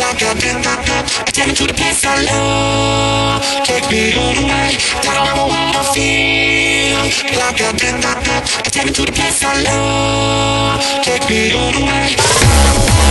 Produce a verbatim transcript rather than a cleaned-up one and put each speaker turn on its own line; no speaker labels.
like I've been up, up. Take me to the place I love. Take me all the way. I don't ever wanna feel like I've been up, up. Take me to the place I love. Take me all the way.